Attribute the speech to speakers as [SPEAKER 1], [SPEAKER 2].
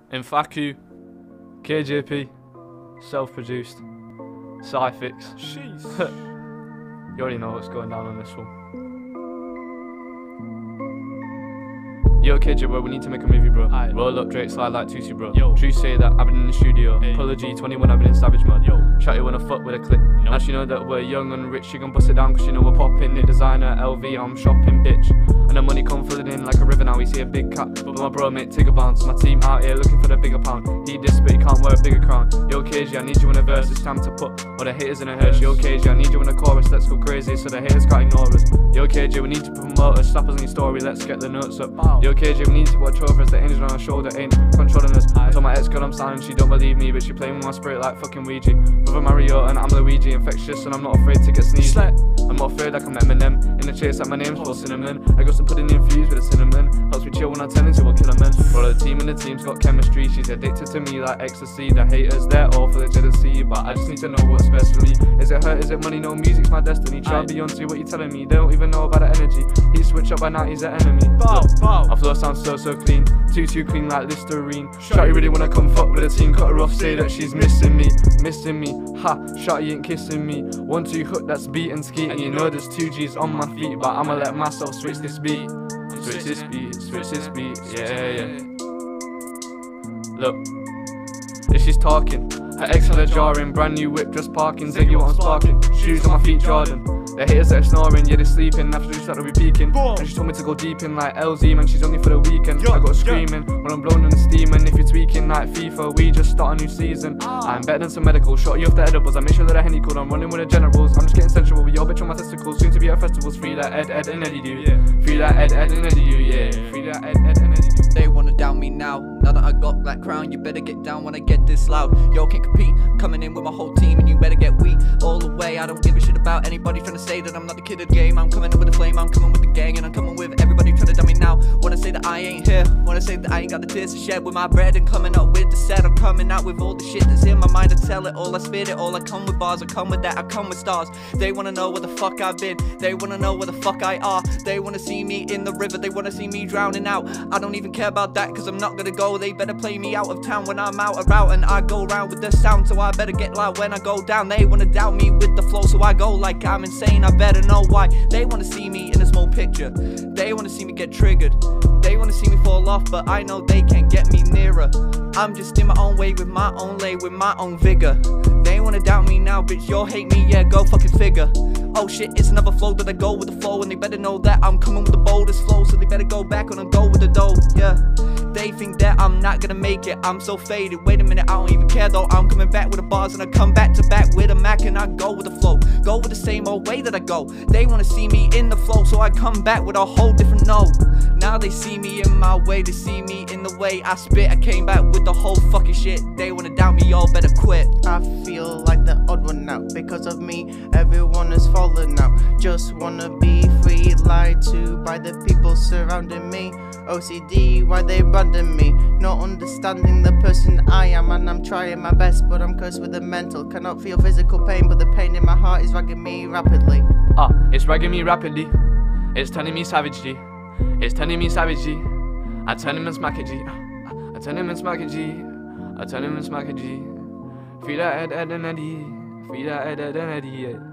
[SPEAKER 1] Infaku, KJP, self-produced, Sci-Fix.
[SPEAKER 2] Jeez.
[SPEAKER 1] You already know what's going down on this one. Yo, KJ, bro, we need to make a movie, bro.
[SPEAKER 2] Aye.
[SPEAKER 1] Roll up, Drake, slide like Tusi, bro.
[SPEAKER 2] Yo.
[SPEAKER 1] True say that I've been in the studio.
[SPEAKER 2] Hey.
[SPEAKER 1] Pull a G21, I've been in Savage mode.
[SPEAKER 2] Yo.
[SPEAKER 1] Shotty wanna fuck with a clip. Now she know that we're young and rich. She gon' bust it down cause she know we're popping it. Designer, LV, I'm shopping, bitch. And the money come flooding in like a river now. We see a big cat, but my bro make Tigger bounce. My team out here looking for the bigger pound. He diss, but he can't wear a bigger crown. Yo, KJ, I need you in a verse. It's time to put all the haters in a hearse. Yo, KJ, I need you in a chorus. Let's go crazy so the haters can't ignore us. Yo, KJ, we need to promote us. Slap us in your story. Let's get the notes up. Yo, KJ, we need to watch over us. The angel on our shoulder ain't controlling us. I told my ex girl I'm signing. She don't believe me, but she playing with my spirit like fucking Ouija. Brother Mario and I'm Luigi, infectious and I'm not afraid to get sneezed. I'm not afraid like I'm Eminem. In the chase like my name's Paul Cinnamon. I got some pudding infused with a cinnamon. Helps me chill when I tell into a killer man. Bro, the team and the team's got chemistry. She's addicted to me like ecstasy. The haters, they're all for the jealousy, but I just need to know what's best for me. Is it hurt? Is it money? No, music's my destiny. Try Beyonce, what you telling me? They don't even know about the energy. He switch up by now, he's the enemy. My flow sounds so clean. Too clean like Listerine. Shotty really wanna come fuck with the team. Cut her off, say that she's missing me. Ha, Shotty ain't kissing me. 1-2 hook, that's beat and ski. And you know there's 2 G's on my feet, but I'ma let myself switch this beat. Switch this beat, yeah. Look, if she's talking, her ex had a jarring, brand new whip just parking. Ziggy what I'm sparking, shoes on my feet Jordan. The haters that are snoring, yeah they're sleeping, after they started peeking. And she told me to go deep in like LZ, man, she's only for the weekend. I got screaming when I'm blowing and steaming. If you're tweaking like FIFA, we just start a new season. I'm better than some medical, shot you off the edibles. I make sure that I Henny cold, I'm running with the generals. I'm just getting sensual with your bitch on my testicles. Soon to be at festivals, free that Ed and Eddie do. Free that Ed and Eddie do, yeah. Free that Ed and Eddie do.
[SPEAKER 3] They wanna down me now that I got that crown. You better get down when I get this loud. Yo, can't compete, coming in with my whole team and you better get weak all the way. I don't give a shit about anybody trying to say that I'm not the kid of the game. I'm coming in with the flame, I'm coming with the gang, and I'm coming with everybody trying to dumb me now. Wanna say that I ain't here, wanna say that I ain't got the tears to shed with my bread and coming up with the set. I'm coming out with all the shit that's in my mind. I tell it all, I spit it all, I come with bars, I come with that, I come with stars. They wanna know where the fuck I've been, they wanna know where the fuck I are. They wanna see me in the river, they wanna see me drowning out. I don't even care about that cause I'm not gonna go. They better play me out of town when I'm out about, and I go round with the sound, so I better get loud when I go down. They wanna doubt me with the flow, so I go like I'm insane. I better know why. They wanna see me in a small picture, they wanna see me get triggered, they wanna see me fall off, but I know they can't get me nearer. I'm just in my own way with my own lay, with my own vigor. They wanna doubt me now, bitch, you'll hate me, yeah, go fucking figure. Oh shit, it's another flow that I go with the flow, and they better know that I'm coming with the boldest flow, so they better go back on and go with the dough, yeah. They think that I'm not gonna make it, I'm so faded. Wait a minute, I don't even care though. I'm coming back with the bars and I come back to back with a Mac, and I go with the flow, go with the same old way that I go. They wanna see me in the flow, so I come back with a whole different note. Now they see me in my way, they see me in the way I spit. I came back with the whole fucking shit. They wanna doubt me, y'all better quit.
[SPEAKER 4] I feel like the odd one out. Because of me, everyone has fallen out. Just wanna be free, lied to by the people surrounding me. OCD, why they branding me? Not understanding the person I am, and I'm trying my best, but I'm cursed with the mental. Cannot feel physical pain, but the pain in my heart is ragging me rapidly.
[SPEAKER 1] It's ragging me rapidly. It's turning me savage G. It's turning me savage G. I turn him and smack it G. I turn him and smack it G. I turn him and smack it G. Free that Ed and Eddie. Free that Ed and Eddie, yeah.